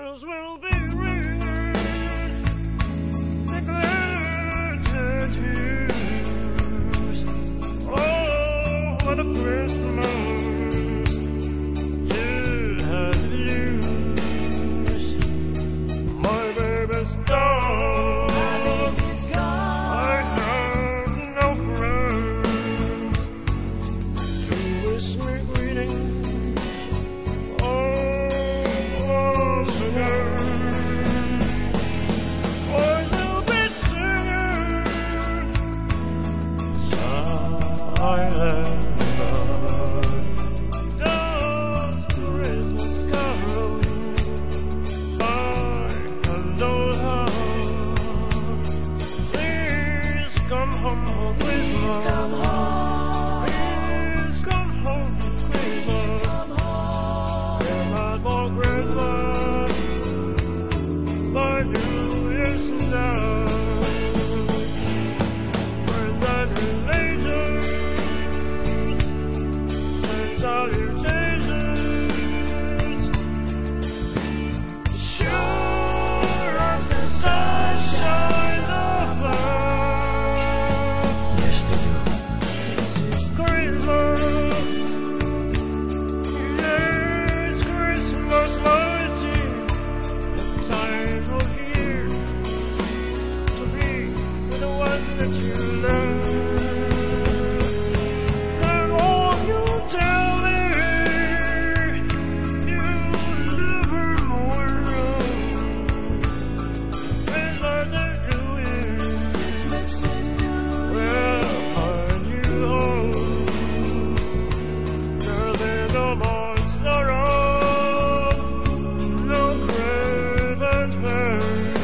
bells will be ringing, the glad tattoos. Oh, what a Christmas to have you. My baby's gone. I have no friends to wish me greetings. Once again, I will be singing silent night, just Christmas carol. Come home for Christmas. Please come home for Christmas. Come out for Christmas. My New Year's now. Friends and relations, send salutations. Sure as the stars shine above. That you love, and all you tell me, you love her more. Christmas and New Year, Christmas and New Year, find you home. There are no more sorrows, no grave and pain.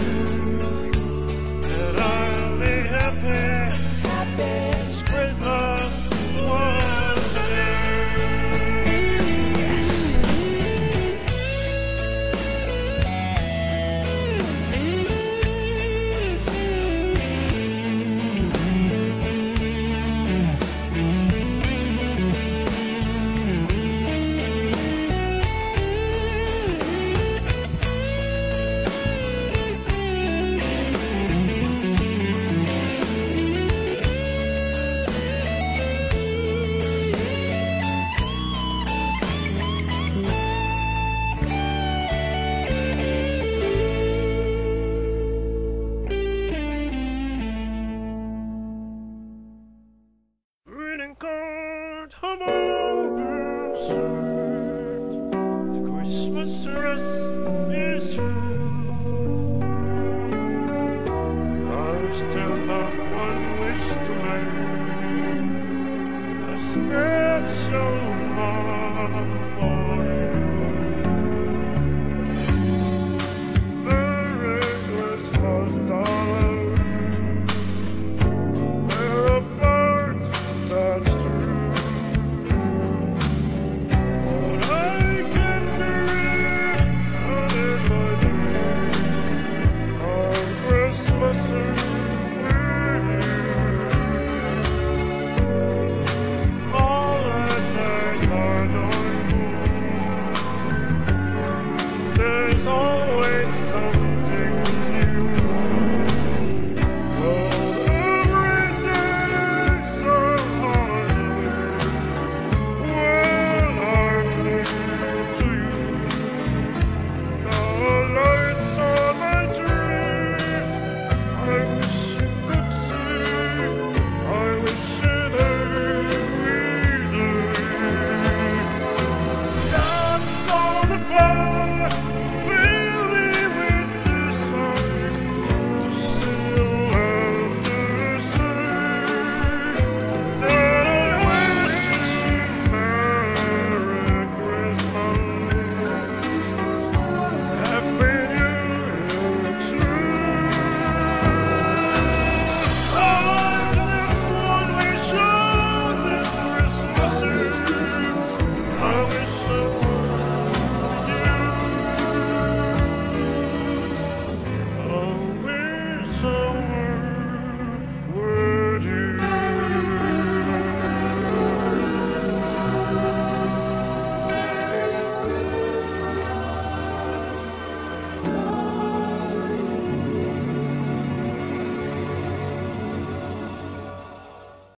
It's Christmas once again. Yes. Come on, the Christmas rest is true. I still have one wish to make, a special one for you. Merry Christmas, darling. We're apart, that's true. There's always something new. Well, every day's so hard. When I'm near to you, the lights on my tree, I wish you could see. I wish it every day. Dance on the floor.